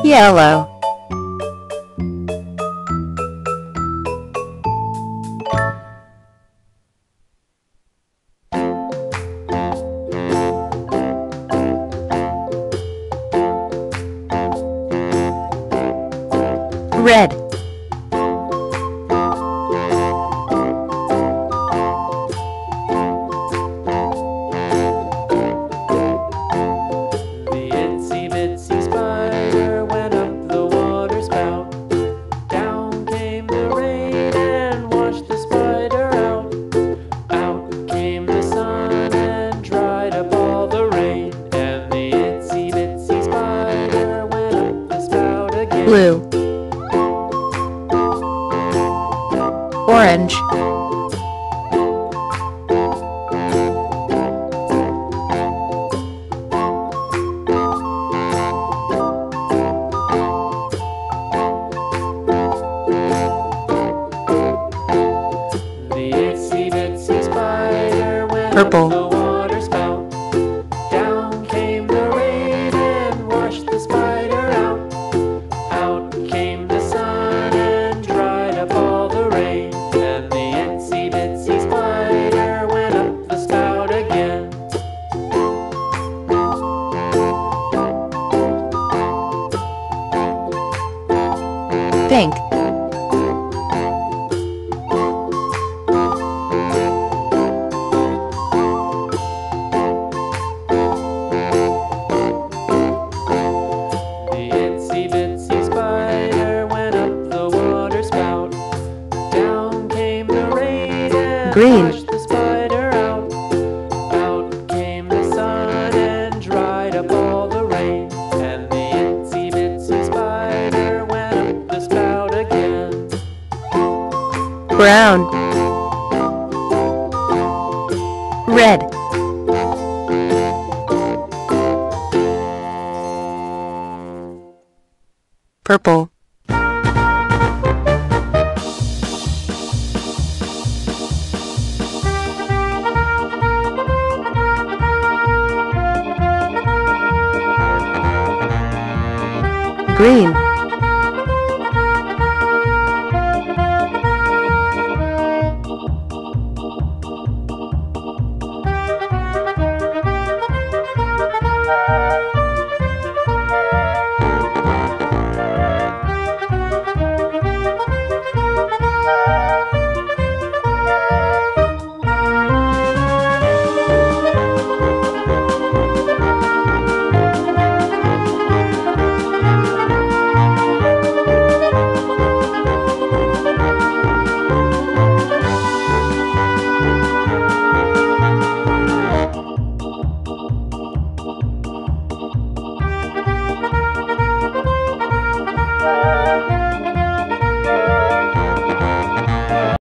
Yellow. Red. The itsy bitsy spider went up the water spout. Down came the rain and washed the spider out. Out came the sun and dried up all the rain. And the itsy bitsy spider went up the spout again. Blue. Orange. The itsy bitsy spider went Purple. up the water spout. Down came the rain and washed the spider out. Out came the sun and dried up all the rain. And the itsy bitsy spider went up the spout again. Pink. The itsy bitsy spider went up the water spout. Down came the rain and Green. washed the spider out. Out came the sun and dried up all the rain. And the itsy bitsy spider went up the spout again. Brown. Red. Purple.